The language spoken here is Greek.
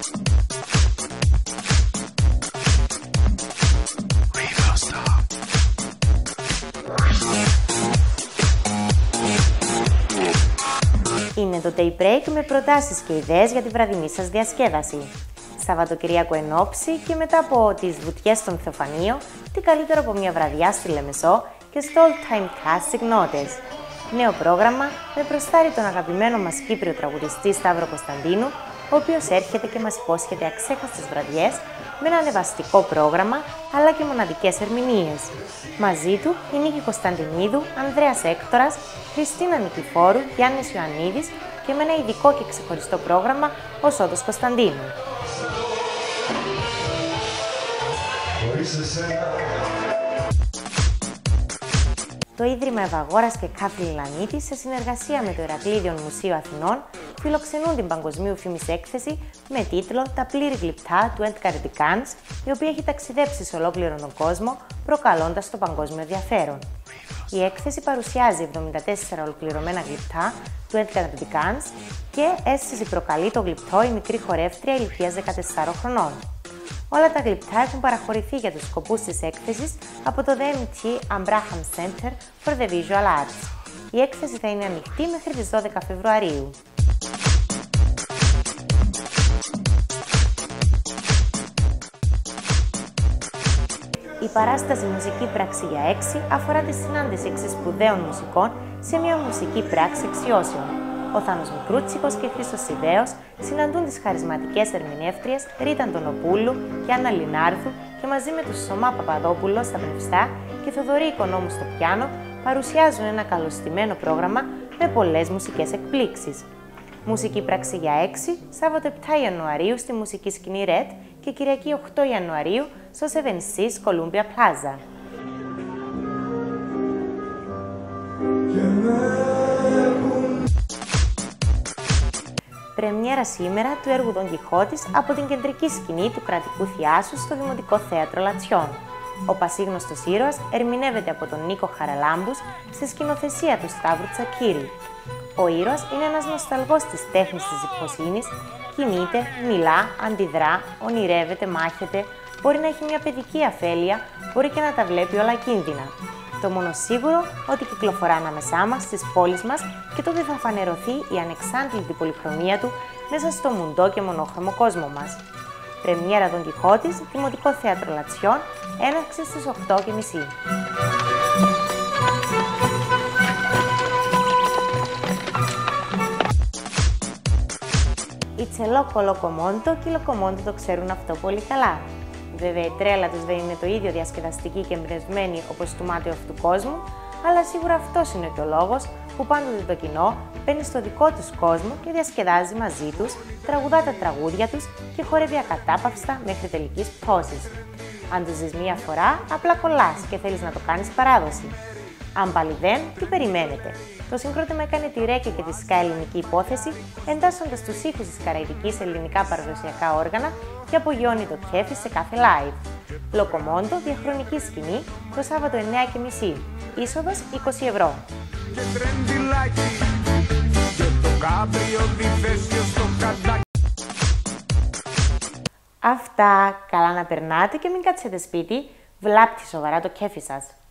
Είναι το Day Break με προτάσεις και ιδέες για τη βραδινή σας διασκέδαση. Σαββατοκυριακό ενόψει και μετά από τις βουτιές στον Θεοφανείο, τι καλύτερο από μια βραδιά στη Λεμεσό και στο All Time Classic Notes. Νέο πρόγραμμα με προστάρει τον αγαπημένο μας Κύπριο τραγουδιστή Σταύρο Κωνσταντίνου, ο οποίος έρχεται και μας υπόσχεται αξέχαστες βραδιές με ένα ανεβαστικό πρόγραμμα αλλά και μοναδικές ερμηνείες. Μαζί του η Νίκη Κωνσταντινίδου, Ανδρέας Έκτορας, Χριστίνα Νικηφόρου, Γιάννης Ιωαννίδης και με ένα ειδικό και ξεχωριστό πρόγραμμα ο Σώτος Κωνσταντίνου. Το Ίδρυμα Ευαγόρας και Κάθριν Λανίτης, σε συνεργασία με το Ηρακλήδιον Μουσείο Αθηνών, φιλοξενούν την παγκοσμίου φήμης έκθεση με τίτλο «Τα πλήρη γλυπτά του Edgar Deacons», η οποία έχει ταξιδέψει σε ολόκληρο τον κόσμο, προκαλώντας το παγκόσμιο ενδιαφέρον. Η έκθεση παρουσιάζει 74 ολοκληρωμένα γλυπτά του Edgar Deacons και αίσθηση προκαλεί το γλυπτό η μικρή χορεύτρια ηλικίας 14 χρονών. Όλα τα γλυπτά έχουν παραχωρηθεί για τους σκοπούς της έκθεσης από το DMT Abraham Center for the Visual Arts. Η έκθεση θα είναι ανοιχτή μέχρι τις 12 Φεβρουαρίου. Η παράσταση Μουσική Πράξη για 6 αφορά τη συνάντηση 6 σπουδαίων μουσικών σε μια μουσική πράξη εξιώσεων. Ο Θάνος Μικρούτσικος και Χρήστος Σιδέος συναντούν τις χαρισματικές ερμηνεύτριες Ρίτα Αντωνοπούλου και Άννα Λινάρδου και μαζί με τους Σωμά Παπαδόπουλο στα πνευστά και Θοδωρή Οικονόμου στο πιάνο παρουσιάζουν ένα καλωστημένο πρόγραμμα με πολλές μουσικές εκπλήξεις. Μουσική Πράξη για 6, Σάββατο 7 Ιανουαρίου στη Μουσική Σκηνή Red και Κυριακή 8 Ιανουαρίου στο 7Seas Columbia Plaza. Πρεμιέρα σήμερα του έργου Δον Κιχώτης από την κεντρική σκηνή του Κρατικού Θιάσου στο Δημοτικό Θέατρο Λατσιών. Ο πασίγνωστος ήρωας ερμηνεύεται από τον Νίκο Χαραλάμπους στη σκηνοθεσία του Σταύρου Τσακίρη. Ο ήρωας είναι ένας νοσταλγός της τέχνης της υποσύνης, κινείται, μιλά, αντιδρά, ονειρεύεται, μάχεται, μπορεί να έχει μια παιδική αφέλεια, μπορεί και να τα βλέπει όλα κίνδυνα. Το μόνο σίγουρο ότι κυκλοφορά ανάμεσά μας, στις πόλεις μας και τότε θα φανερωθεί η ανεξάντλητη πολυχρωμία του μέσα στο μουντό και μονόχρωμο κόσμο μας. Πρεμιέρα Δον Κιχώτης, Δημοτικό Θέατρο Λατσιών, έναρξη στις 8:30. Η Τσελόκο Λοκομόντο και οι Λοκομόντο το ξέρουν αυτό πολύ καλά. Βέβαια, η τρέλα τους δεν είναι το ίδιο διασκεδαστική και εμπνευσμένη όπως του μάτιου αυτού του κόσμου, αλλά σίγουρα αυτός είναι και ο λόγος που πάντοτε το κοινό μπαίνει στο δικό τους κόσμο και διασκεδάζει μαζί τους, τραγουδά τα τραγούδια τους και χορεύει ακατάπαυστα μέχρι τελικής πτώσης. Αν το ζεις μία φορά, απλά κολλάς και θέλεις να το κάνεις παράδοση. Αν πάλι δεν, τι περιμένετε. Το συγκρότημα έκανε τη ρέκια και τη σκά ελληνική υπόθεση, εντάσσοντας τους ήχους της καραϊβικής σε ελληνικά παραδοσιακά όργανα και απογειώνει το κέφι σε κάθε live. Λοκομόντο, διαχρονική σκηνή, το Σάββατο 9:30. Είσοδος 20 ευρώ. Αυτά, καλά να περνάτε και μην κάτσετε σπίτι, βλάπτει σοβαρά το κέφι σας.